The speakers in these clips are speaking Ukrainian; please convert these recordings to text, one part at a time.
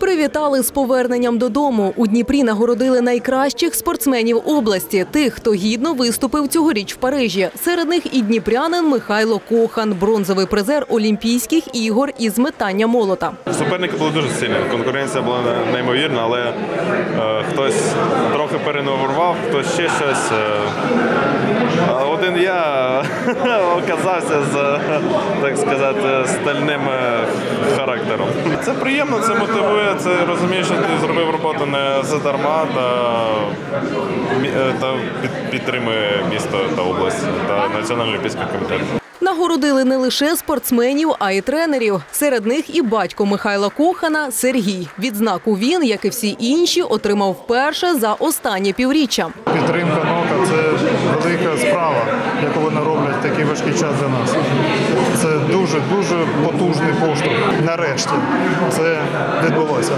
Привітали з поверненням додому. У Дніпрі нагородили найкращих спортсменів області, тих, хто гідно виступив цьогоріч в Парижі. Серед них і дніпрянин Михайло Кохан, бронзовий призер Олімпійських ігор із метання молота. Суперники були дуже сильні, конкуренція була неймовірна, але хтось трохи перенаврував, хтось ще щось. Один я оказався з, так сказати, стальним характером. Це приємно, це мотивує, це розумієш, що ти зробив роботу не задарма та підтримує місто та область та Національний олімпійський комітет. Нагородили не лише спортсменів, а й тренерів. Серед них і батько Михайла Кохана Сергій. Відзнаку він, як і всі інші, отримав вперше за останнє півріччя. Підтримка НОКа – це велика справа, яку вони роблять в такий важкий час для нас. Це дуже потужний поштовх. Нарешті це відбулося.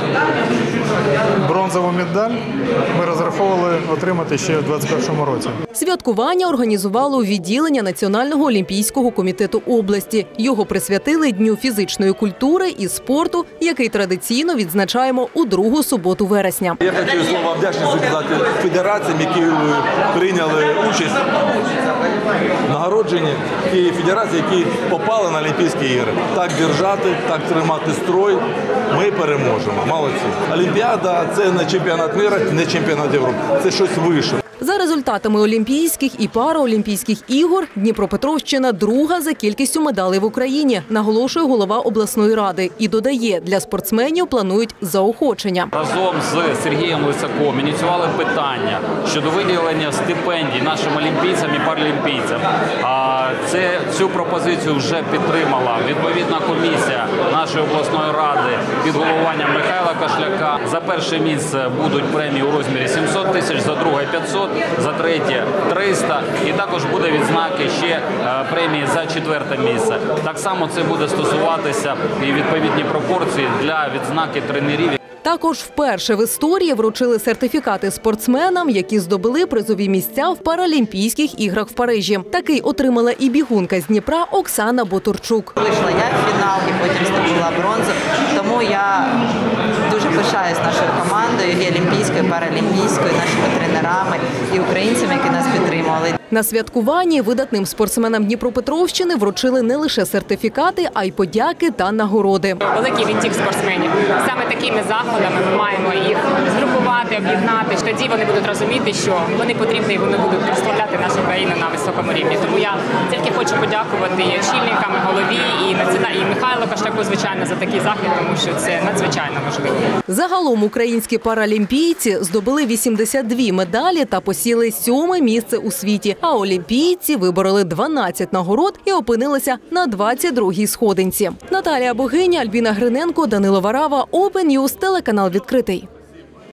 Бронзову медаль ми розраховували отримати ще в 2021 році. Святкування організувало відділення Національного олімпійського комітету області. Його присвятили Дню фізичної культури і спорту, який традиційно відзначаємо у другу суботу вересня. Я хочу слово вдячність сказати федераціям, які прийняли участь в нагородженні, і федерації, які попали на Олімпійські ігри. Так держати, так тримати строй, ми переможемо. Молодці. Олімпіада – це не чемпіонат світу, не чемпіонат Європи, це щось вище. За результатами Олімпійських і Параолімпійських ігор Дніпропетровщина друга за кількістю медалей в Україні, наголошує голова обласної ради. І додає, для спортсменів планують заохочення. Разом з Сергієм Лисаком ініціювали питання щодо виділення стипендій нашим олімпійцям і паралімпійцям. Цю пропозицію вже підтримала відповідна комісія нашої обласної ради під головуванням Михайла Кошляка. За перше місце будуть премії у розмірі 700 тисяч, за друге 500, за третє 300 і також буде відзнаки ще премії за четверте місце. Так само це буде стосуватися і відповідні пропорції для відзнаки тренерів. Також вперше в історії вручили сертифікати спортсменам, які здобули призові місця в Паралімпійських іграх в Парижі. Такий отримала і бігунка з Дніпра Оксана Ботурчук. Вийшла я в фінал і потім здобула бронзу, тому я дуже пишаюсь нашою командою, і олімпійською, і паралімпійською, нашими тренерами і українцями, які нас підтримували. На святкуванні видатним спортсменам Дніпропетровщини вручили не лише сертифікати, а й подяки та нагороди. Великий відтік спортсменів. Саме такими заходами ми маємо їх згрупувати, об'єднати. Тоді вони будуть розуміти, що вони потрібні і вони будуть прославляти нашу країну на високому рівні. Тому я тільки хочу подякувати і очільникам, і голові, і Михайлу Кошляку, звичайно, за такий захід, тому що це надзвичайно важливо. Загалом українські паралімпійці здобули 82 медалі та посіли 7-ме місце у світі. А олімпійці вибороли 12 нагород і опинилися на 22-й сходинці. Наталія Богиня, Альбіна Гриненко, Данило Варава, Open News, телеканал «Відкритий».